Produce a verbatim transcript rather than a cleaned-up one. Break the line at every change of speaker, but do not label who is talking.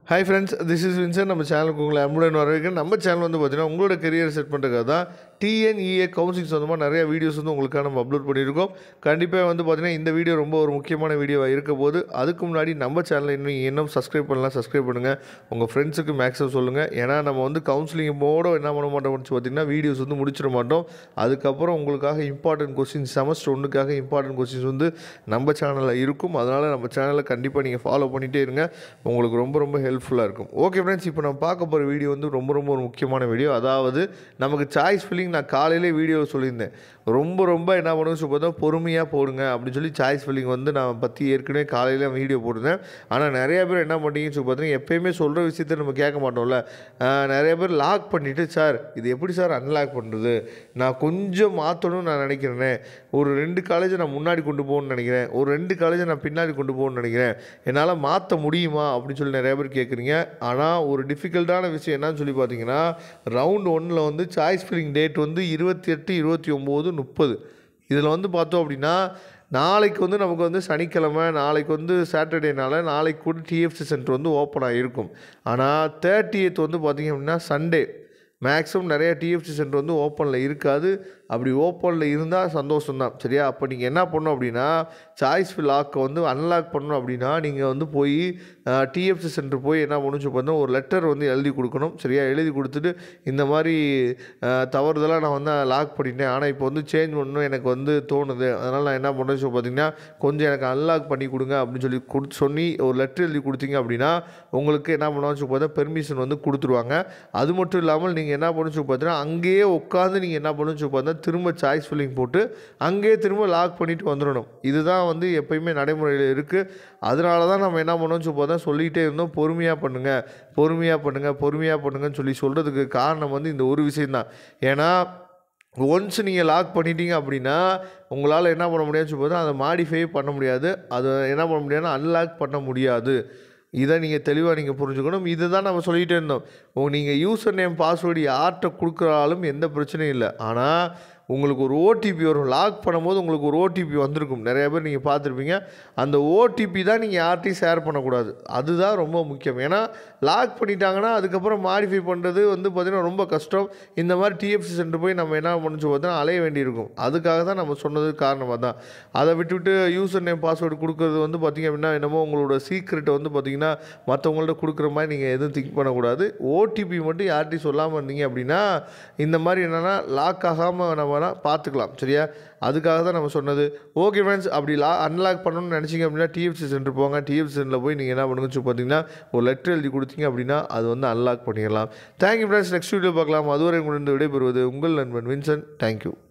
Hi friends, this is Vincent. நம்ம சேனலுக்கு உங்களை அன்புடன் வரவேற்கிறேன். நம்ம சேனல் வந்து பார்த்தீங்கன்னா உங்களோட கரியர் செட் பண்ணுறதுக்காக தான் டிஎன்இஏ கவுன்சிலிங் சொந்தமாக நிறைய வீடியோஸ் வந்து உங்களுக்காக நம்ம அப்லோட் பண்ணியிருக்கோம். கண்டிப்பாக வந்து பார்த்தீங்கன்னா இந்த வீடியோ ரொம்ப ஒரு முக்கியமான வீடியோவாக இருக்க போது அதுக்கு முன்னாடி நம்ம சேனலை இன்னும் இன்னும் சப்ஸ்கிரைப் பண்ணலாம், சப்ஸ்கிரைப் பண்ணுங்கள். உங்கள் ஃப்ரெண்ட்ஸுக்கு மேக்ஸிமம் சொல்லுங்கள். ஏன்னா நம்ம வந்து கவுன்சிலிங் போட என்ன பண்ண மாட்டோம் பார்த்தீங்கன்னா வீடியோஸ் வந்து முடிச்சிட மாட்டோம். அதுக்கப்புறம் உங்களுக்காக இம்பார்ட்டன்ட் கொஸ்டின்ஸ் செமஸ்டர் ஒன்றுக்காக இம்பார்ட்டன்ட் கொஸ்டின்ஸ் வந்து நம்ம சேனலில் இருக்கும். அதனால் நம்ம சேனலை கண்டிப்பாக நீங்கள் ஃபாலோ பண்ணிகிட்டே இருங்க. உங்களுக்கு ரொம்ப ரொம்ப ஹெல்ப்ஃபுல்லாக இருக்கும். ஓகே ஃப்ரெண்ட்ஸ், இப்போ நம்ம பார்க்க போகிற வீடியோ வந்து ரொம்ப ரொம்ப ஒரு முக்கியமான வீடியோ. அதாவது நமக்கு சாய்ஸ் ஃபில்லிங் நான் காலையிலே வீடியோவில் சொல்லியிருந்தேன். ரொம்ப ரொம்ப என்ன பண்ணுவோம் சொல்லி பார்த்தா பொறுமையாக போடுங்க அப்படின்னு சொல்லி சாய்ஸ் ஃபில்லிங் வந்து நான் பற்றி ஏற்கனவே காலையில் வீடியோ போட்டிருந்தேன். ஆனால் நிறையா பேர் என்ன பண்ணுறீங்கன்னு சொல்லி பார்த்தீங்கன்னா எப்போயுமே சொல்கிற விஷயத்த நம்ம கேட்க மாட்டோம்ல. நிறைய பேர் லாக் பண்ணிவிட்டு சார் இது எப்படி சார் அன்லாக் பண்ணுறது, நான் கொஞ்சம் மாற்றணும்னு நான் நினைக்கிறேனே, ஒரு ரெண்டு காலேஜை நான் முன்னாடி கொண்டு போகணும்னு நினைக்கிறேன், ஒரு ரெண்டு காலேஜை நான் பின்னாடி கொண்டு போகணும்னு நினைக்கிறேன், என்னால் மாற்ற முடியுமா அப்படின்னு சொல்லி நிறைய பேர் கேட்குறீங்க. ஆனால் ஒரு டிஃபிகல்ட்டான விஷயம் என்னன்னு சொல்லி பார்த்தீங்கன்னா ரவுண்ட் ஒன்னில் வந்து சாய்ஸ் ஃபில்லிங் டேட் வந்து இருபத்தி எட்டு இருபத்தி ஒம்பது முப்பது. இதில் வந்து பார்த்தோம் அப்படின்னா நாளைக்கு வந்து நமக்கு வந்து சனிக்கிழமை, நாளைக்கு வந்து சாட்டர்டேனால நாளைக்கு கூட டிஎஃப்சி சென்டர் வந்து ஓப்பன் ஆகிருக்கும். ஆனால் தேர்ட்டி எய்த் வந்து பார்த்திங்க அப்படின்னா சண்டே மேக்ஸிமம் நிறைய டிஎஃப்சி சென்டர் வந்து ஓப்பனில் இருக்காது. அப்படி ஓப்பனில் இருந்தால் சந்தோஷம்தான், சரியா? அப்போ நீங்கள் என்ன பண்ணணும் அப்படின்னா சாய்ஸ் ஃபில் லாக்கை வந்து அன்லாக் பண்ணணும் அப்படின்னா நீங்கள் வந்து போய் டிஎஃப்சி சென்டர் போய் என்ன பண்ணணும் பார்த்தோன்னா ஒரு லெட்டர் வந்து எழுதி கொடுக்கணும், சரியா? எழுதி கொடுத்துட்டு இந்த மாதிரி தவறுதலாக நான் வந்து லாக் பண்ணிட்டேன், ஆனால் இப்போ வந்து சேஞ்ச் பண்ணணும் எனக்கு வந்து தோணுது, அதனால் நான் என்ன பண்ணுறேன்னு சொல்லி பார்த்தீங்கன்னா கொஞ்சம் எனக்கு அன்லாக் பண்ணி கொடுங்க அப்படின்னு சொல்லி கொடுத்து சொல்லி ஒரு லெட்டர் எழுதி கொடுத்தீங்க அப்படின்னா உங்களுக்கு என்ன பண்ணுவான்னு சொல்லி பார்த்தா பெர்மிஷன் வந்து கொடுத்துருவாங்க. அது மட்டும் இல்லாமல் நீங்கள் என்ன பண்ணணும் சொல்லி பார்த்தீங்கன்னா அங்கேயே உட்காந்து நீங்கள் என்ன பண்ணணும் சொல்லி பார்த்தா திரும்ப சாய்ஸ் ஃபில்லிங் போட்டு அங்கேயே திரும்ப லாக் பண்ணிவிட்டு வந்துடணும். இதுதான் வந்து எப்பயுமே நடைமுறையில் இருக்குது. அதனால தான் நம்ம என்ன பண்ணோம்னு சொல்லி பார்த்தா சொல்லிகிட்டே இருந்தோம் பொறுமையாக பண்ணுங்கள், பொறுமையாக பண்ணுங்கள், பொறுமையாக பண்ணுங்கன்னு சொல்லி சொல்கிறதுக்கு காரணம் வந்து இந்த ஒரு விஷயந்தான். ஏன்னா ஒன்ஸ் நீங்கள் லாக் பண்ணிட்டீங்க அப்படின்னா உங்களால் என்ன பண்ண முடியாதுன்னு சொல்லி பார்த்தா அதை மாடிஃபை பண்ண முடியாது, அதை என்ன பண்ண முடியாதுன்னா அன்லாக் பண்ண முடியாது. இதை நீங்கள் தெளிவாக நீங்கள் புரிஞ்சுக்கணும். இதை தான் நம்ம சொல்லிகிட்டே இருந்தோம். உங்கள் நீங்கள் யூசர் நேம் பாஸ்வேர்டு யார்கிட்ட கொடுக்குறாலும் எந்த பிரச்சனையும் இல்லை. ஆனால் உங்களுக்கு ஒரு ஓடிபி வரும். லாக் பண்ணும்போது உங்களுக்கு ஒரு ஓடிபி வந்திருக்கும், நிறைய பேர் நீங்கள் பார்த்துருப்பீங்க. அந்த ஓடிபி தான் நீங்கள் யார்கிட்டையும் ஷேர் பண்ணக்கூடாது. அதுதான் ரொம்ப முக்கியம். ஏன்னா லாக் பண்ணிட்டாங்கன்னா அதுக்கப்புறம் மாடிஃபை பண்ணுறது வந்து பார்த்திங்கன்னா ரொம்ப கஷ்டம். இந்த மாதிரி டிஎஃப்சி சென்டர் போய் நம்ம என்ன பண்ணிச்சு பார்த்தோன்னா அலைய வேண்டியிருக்கும். அதுக்காக தான் நம்ம சொன்னது காரணமாக தான். அதை விட்டுவிட்டு யூசர் நேம் பாஸ்வேர்டு கொடுக்குறது வந்து பார்த்திங்க அப்படின்னா என்னமோ உங்களோட சீக்ரெட்டை வந்து பார்த்திங்கன்னா மற்றவங்கள்ட்ட கொடுக்குற மாதிரி நீங்கள் எதுவும் திங்க் பண்ணக்கூடாது. ஓடிபி மட்டும் யார்கிட்டையும் சொல்லாமல் இருந்தீங்க அப்படின்னா இந்த மாதிரி என்னென்னா லாக் ஆகாமல் நம்ம பார்த்துக்கலாம், சரியா? அதுக்காக தான் நம்ம சொன்னது. ஓகே ஃப்ரெண்ட்ஸ், அப்படி லா அன்லாக் பண்ணணும்னு நினச்சிங்க அப்படின்னா டிஎஃப்சி சென்டர் போங்க. டிஎஃப்சி சென்டரில் போய் நீங்கள் என்ன பண்ணுங்கன்னு சொல்லி பார்த்தீங்கன்னா ஒரு லெட்டர் எழுதி கொடுத்தீங்க அப்படின்னா அது வந்து அன்லாக் பண்ணிடலாம். தேங்க்யூ ஃப்ரெண்ட்ஸ், நெக்ஸ்ட் வீடியோ பார்க்கலாம். அதுவரை உங்களிடம் விடைபெறுவது உங்கள் நண்பன் வின்சென்ட். தேங்க்யூ.